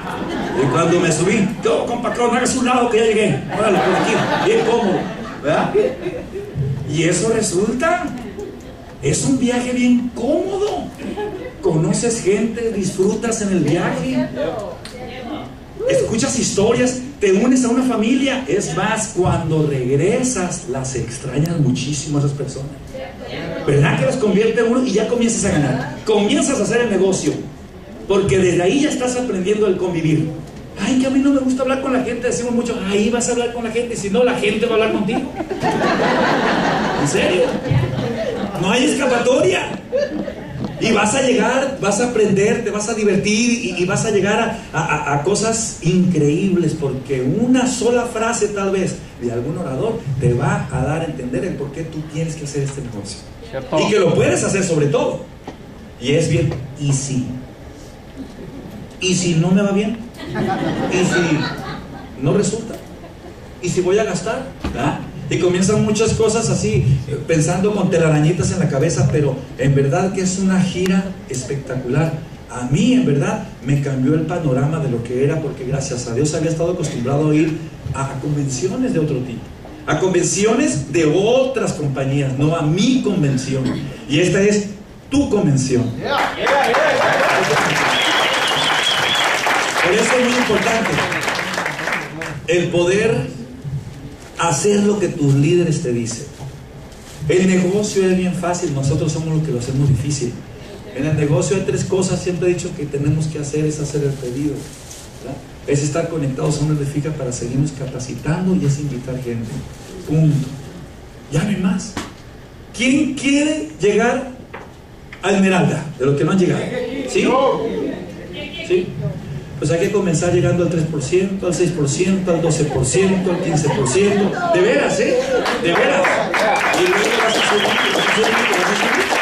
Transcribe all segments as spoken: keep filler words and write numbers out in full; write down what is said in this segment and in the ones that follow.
Y cuando me subí, yo, compa, no hagas un lado que ya llegué. Órale, por aquí, bien cómodo, ¿verdad? Y eso resulta, es un viaje bien cómodo. Conoces gente, disfrutas en el viaje, escuchas historias, te unes a una familia. Es más, cuando regresas, las extrañas muchísimo a esas personas. ¿Verdad que las convierte en uno y ya comienzas a ganar? Comienzas a hacer el negocio, porque desde ahí ya estás aprendiendo el convivir. Ay, que a mí no me gusta hablar con la gente. Decimos mucho, ahí vas a hablar con la gente, y si no, la gente va a hablar contigo. ¿En serio? No hay escapatoria. Y vas a llegar, vas a aprender, te vas a divertir y, y vas a llegar a, a, a cosas increíbles, porque una sola frase tal vez de algún orador te va a dar a entender el por qué tú tienes que hacer este negocio. ¿Cierto? Y que lo puedes hacer sobre todo. Y es bien, ¿y si? ¿Y si no me va bien? ¿Y si no resulta? ¿Y si voy a gastar? ¿Ah? Y comienzan muchas cosas así, pensando con telarañitas en la cabeza, pero en verdad que es una gira espectacular. A mí, en verdad, me cambió el panorama de lo que era, porque gracias a Dios había estado acostumbrado a ir a, a convenciones de otro tipo, a convenciones de otras compañías, no a mi convención. Y esta es tu convención. Por eso es muy importante el poder hacer lo que tus líderes te dicen. El negocio es bien fácil, nosotros somos los que lo hacemos difícil. En el negocio hay tres cosas, siempre he dicho que tenemos que hacer: es hacer el pedido, ¿verdad? Es estar conectados a una red fija para seguirnos capacitando, y es invitar gente. Punto. Ya no hay más. ¿Quién quiere llegar a Esmeralda? De los que no han llegado. ¿Sí? ¿Sí? Pues hay que comenzar llegando al tres por ciento, al seis por ciento, al doce por ciento, al quince por ciento. De veras, ¿eh? De veras. Y luego vas a subir, vas a subir, vas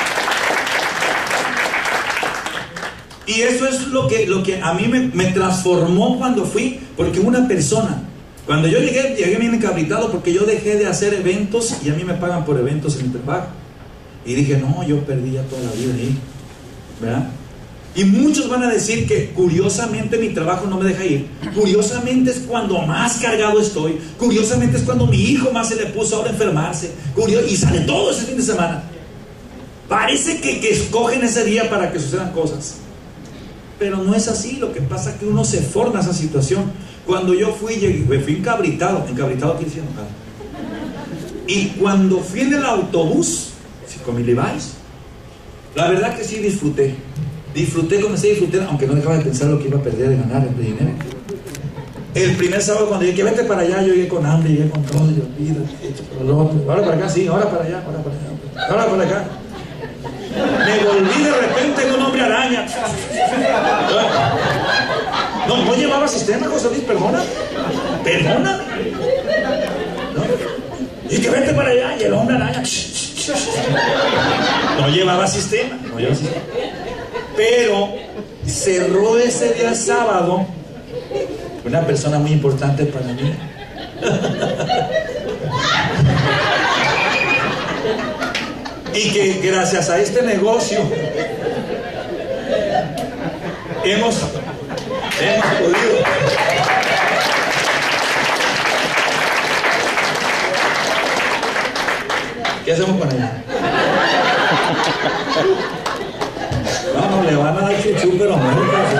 a subir. Y eso es lo que, lo que a mí me, me transformó cuando fui, porque una persona, cuando yo llegué, llegué bien encabritado, porque yo dejé de hacer eventos y a mí me pagan por eventos en mi trabajo. Y dije, no, yo perdí ya toda la vida ahí, ¿verdad? Y muchos van a decir que curiosamente mi trabajo no me deja ir. Curiosamente es cuando más cargado estoy. Curiosamente es cuando mi hijo más se le puso ahora a enfermarse. Curio- y sale todo ese fin de semana. Parece que, que escogen ese día para que sucedan cosas. Pero no es así. Lo que pasa es que uno se forma a esa situación. Cuando yo fui, llegué, fui encabritado. Encabritado quiere decir enojado. Y cuando fui en el autobús, con mi Levi's, la verdad que sí disfruté. Disfruté, comencé a disfrutar, aunque no dejaba de pensar lo que iba a perder de ganar el dinero. El primer sábado cuando llegué, vete para allá, yo llegué con hambre, llegué con todo, yo pido, ahora para acá, sí, ahora para allá, ahora para allá, ahora para acá. Me volví de repente en un hombre araña. No, no llevaba sistema, José Luis, perdona, perdona. ¿No? Y que vete para allá, y el hombre araña. No llevaba sistema, no llevaba sistema. Pero cerró ese día sábado una persona muy importante para mí. Y que gracias a este negocio hemos, hemos podido ¿qué hacemos con ella? Vamos, le van a dar chuchu, pero no.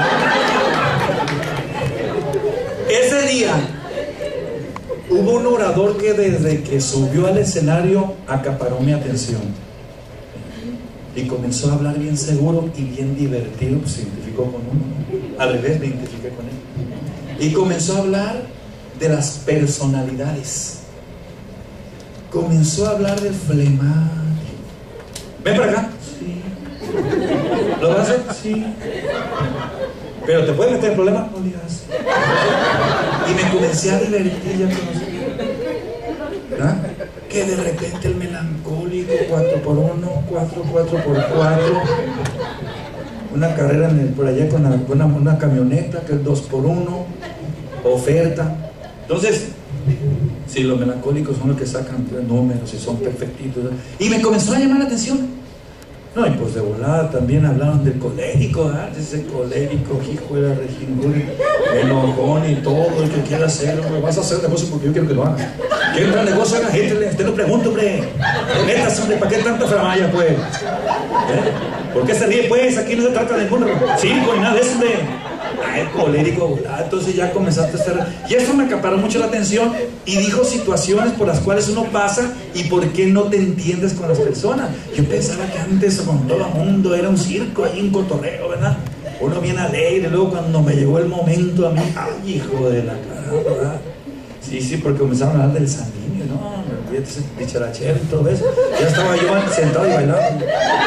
Ese día hubo un orador que desde que subió al escenario acaparó mi atención y comenzó a hablar bien seguro y bien divertido, pues se identificó con uno, al revés, me identifiqué con él, y comenzó a hablar de las personalidades, comenzó a hablar del flemático. Ven para acá. Sí. ¿Lo vas a hacer? Sí. Pero te puedes meter en problemas, no digas. Y me comencé a divertir ya con los... ¿verdad? Que de repente el melancólico, cuatro por uno, cuatro, cuatro por cuatro, una carrera en el, por allá con una, una camioneta, que es dos por uno, oferta. Entonces, si los melancólicos son los que sacan tres números y son perfectitos. Y me comenzó a llamar la atención. No, y pues de volada también hablaron del colérico, ¿verdad? Ese colérico, hijo de la Regina, enojón y todo, el que quiera hacerlo, hombre, vas a hacer negocio porque yo quiero que lo hagas. ¿Quién entra al negocio? Haga gente, te lo pregunto, hombre. Metas, hombre, ¿para qué tanta framaya, pues? ¿Eh? ¿Por qué se ríe, pues? Aquí no se trata de ningún circo ni nada de eso, hombre. Ah, el colérico, ¿verdad? Entonces ya comenzaste a estar... Y eso me acaparó mucho la atención y dijo situaciones por las cuales uno pasa y por qué no te entiendes con las personas. Yo pensaba que antes con todo el mundo era un circo, ahí un cotorreo, ¿verdad? Uno bien alegre, luego cuando me llegó el momento a mí, ¡ay, hijo de la cara!, ¿verdad? Sí, sí, porque comenzaron a hablar del sanguíneo, ¿no? Ese dicharachero y todo eso. Ya estaba yo sentado y bailando.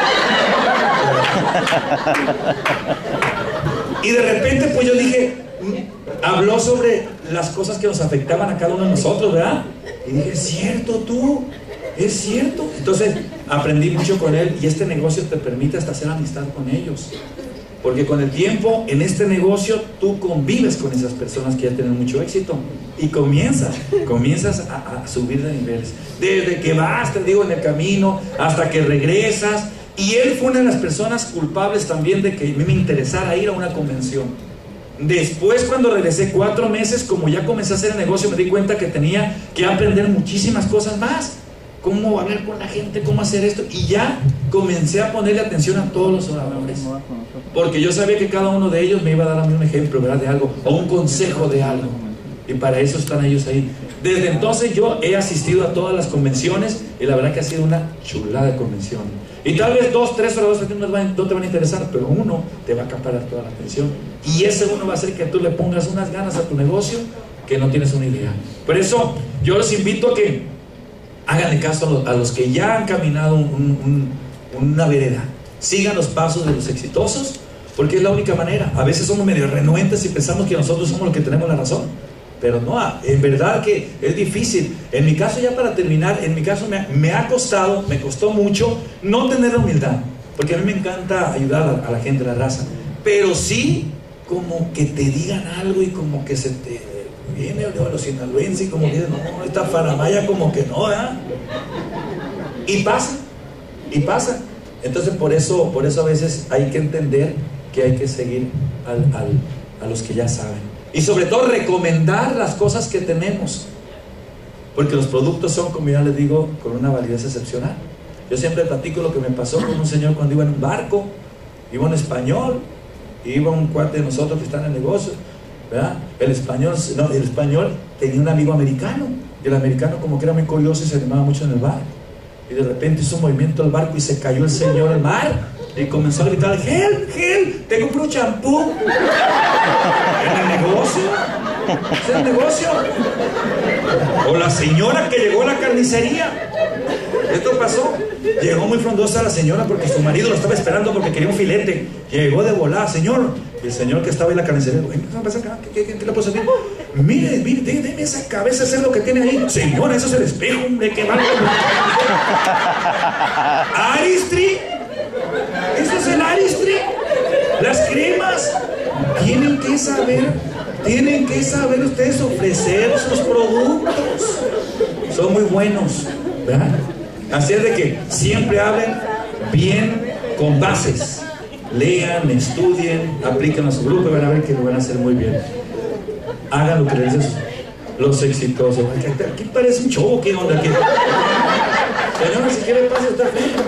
Y de repente, pues yo dije, habló sobre las cosas que nos afectaban a cada uno de nosotros, ¿verdad? Y dije, es cierto, tú, es cierto. Entonces aprendí mucho con él y este negocio te permite hasta hacer amistad con ellos. Porque con el tiempo, en este negocio, tú convives con esas personas que ya tienen mucho éxito. Y comienzas, comienzas a, a subir de niveles. Desde que vas, te digo, en el camino, hasta que regresas. Y él fue una de las personas culpables también de que a mí me interesara ir a una convención. Después, cuando regresé cuatro meses, como ya comencé a hacer el negocio, me di cuenta que tenía que aprender muchísimas cosas más. Cómo hablar con la gente, cómo hacer esto. Y ya comencé a ponerle atención a todos los oradores. Porque yo sabía que cada uno de ellos me iba a dar a mí un ejemplo, ¿verdad?, de algo, o un consejo de algo. Y para eso están ellos ahí. Desde entonces yo he asistido a todas las convenciones y la verdad que ha sido una chulada de convención. Y tal vez dos, tres oradores no te van a interesar, pero uno te va a acaparar toda la atención. Y ese uno va a hacer que tú le pongas unas ganas a tu negocio que no tienes una idea. Por eso yo los invito a que háganle caso a los, a los que ya han caminado un, un, una vereda. Sigan los pasos de los exitosos, porque es la única manera. A veces somos medio renuentes y pensamos que nosotros somos los que tenemos la razón, pero no, en verdad que es difícil. En mi caso, ya para terminar, en mi caso me, me ha costado, me costó mucho no tener la humildad, porque a mí me encanta ayudar a, a la gente, a la raza, pero sí como que te digan algo y como que se te viene a los sinaloenses y como que no, esta faramaya como que no, ¿verdad? Y pasa, y pasa. Entonces por eso, por eso a veces hay que entender que hay que seguir al, al, a los que ya saben. Y sobre todo recomendar las cosas que tenemos. Porque los productos son, como ya les digo, con una validez excepcional. Yo siempre platico lo que me pasó con un señor cuando iba en un barco. Iba un español, iba un cuate de nosotros que está en el negocio, ¿verdad? El español, no, el español tenía un amigo americano. Y el americano como que era muy curioso y se animaba mucho en el barco. Y de repente hizo un movimiento al barco y se cayó el señor al mar y comenzó a gritar, ¡Help, help! ¡Tengo puro champú! ¿En el negocio? ¿Es el negocio? O la señora que llegó a la carnicería. Esto pasó. Llegó muy frondosa la señora porque su marido lo estaba esperando porque quería un filete. Llegó de volada, señor. Y el señor que estaba en la carnicería, ¿qué pasa acá? ¿Qué, qué, qué le puedo servir? Mire, mire, déme esa cabeza, eso es lo que tiene ahí. Señora, eso es el espejo, hombre, que va. Aristri. Eso es el Aristri. Las cremas. Tienen que saber, tienen que saber ustedes ofrecer sus productos. Son muy buenos, ¿verdad? Así es de que siempre hablen bien con bases. Lean, estudien, apliquen a su grupo y van a ver que lo van a hacer muy bien. Hagan lo que les dicen los exitosos. Aquí parece un show, ¿qué onda? ¿Qué? Señora, si quiere pase usted frente.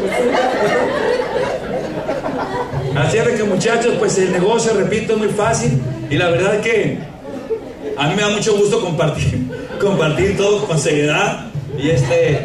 Así es de que, muchachos, pues el negocio, repito, es muy fácil. Y la verdad es que a mí me da mucho gusto compartir, compartir todo con seriedad. Y este...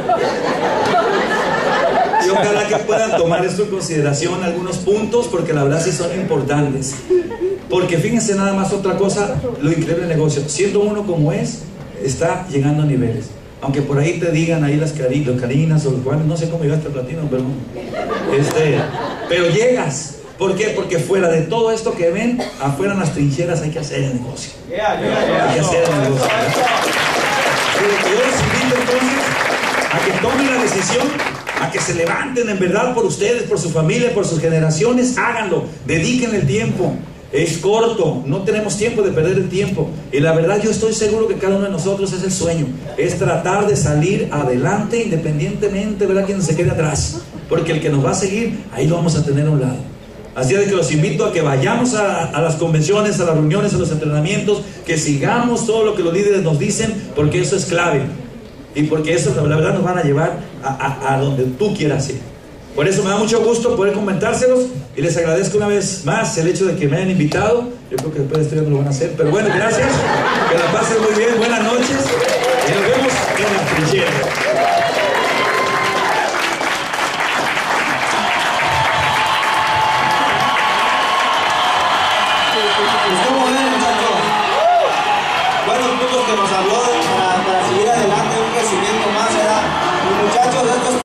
Y ojalá que puedan tomar esto en consideración, algunos puntos, porque la verdad sí son importantes. Porque fíjense nada más otra cosa, lo increíble del negocio. Siendo uno como es, está llegando a niveles. Aunque por ahí te digan ahí las, cari las carinas o los cuales, no sé cómo llegaste al platino, pero, este, pero llegas. ¿Por qué? Porque fuera de todo esto que ven, afuera en las trincheras hay que hacer el negocio. Yeah, yeah, yeah. Hay que hacer el negocio. Yo les invito entonces a que tomen la decisión, a que se levanten en verdad por ustedes, por su familia, por sus generaciones. Háganlo, dediquen el tiempo. Es corto, no tenemos tiempo de perder el tiempo. Y la verdad yo estoy seguro que cada uno de nosotros es el sueño. Es tratar de salir adelante independientemente, ¿verdad?, quien se quede atrás. porque el que nos va a seguir, ahí lo vamos a tener a un lado. Así es que los invito a que vayamos a, a las convenciones, a las reuniones, a los entrenamientos, que sigamos todo lo que los líderes nos dicen, porque eso es clave. Y porque eso, la verdad, nos van a llevar a, a, a donde tú quieras ir. Por eso me da mucho gusto poder comentárselos y les agradezco una vez más el hecho de que me hayan invitado. Yo creo que después de esto ya no lo van a hacer, pero bueno, gracias. Que la pasen muy bien, buenas noches y nos vemos en la trinchera.